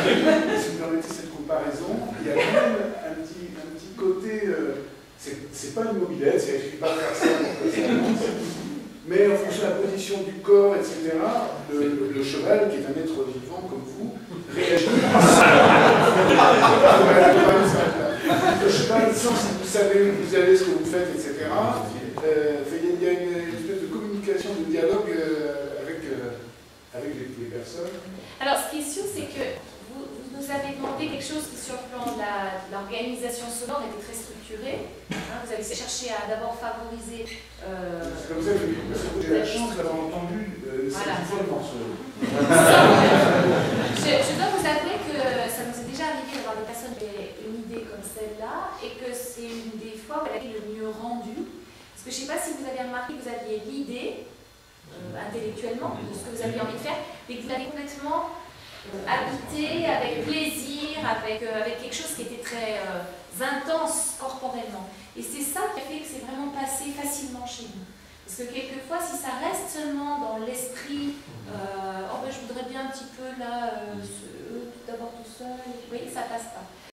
si vous permettez cette comparaison, il y a quand même un petit côté, c'est pas une mobilette, il ne suffit pas de faire ça pour que ça avance, mais en fonction de la position du corps, etc., le cheval, qui est un être vivant comme vous, réagit. Le cheval, sans si vous savez où vous allez, ce que vous faites, etc., il y a une espèce de communication, de dialogue avec les personnes. Alors, ce qui est sûr, c'est que vous nous avez demandé quelque chose qui, sur le plan de l'organisation sonore, était très structuré. Hein, vous avez cherché à d'abord favoriser... C'est comme ça que j'ai la chance d'avoir entendu voilà. cette morceau. Je dois vous avouer que ça nous est déjà arrivé d'avoir des personnes qui avaient une idée comme celle-là, et que c'est une des fois où elle a été le mieux rendue. Parce que je ne sais pas si vous avez remarqué que vous aviez l'idée, intellectuellement, de ce que vous aviez envie de faire, mais que vous l'avez complètement habité avec plaisir, avec quelque chose qui était très intense corporellement. Et c'est ça qui a fait que c'est vraiment passé facilement chez nous. Parce que quelquefois, si ça reste seulement dans l'esprit, oh ben je voudrais bien un petit peu là, d'abord tout seul, vous voyez, ça passe pas.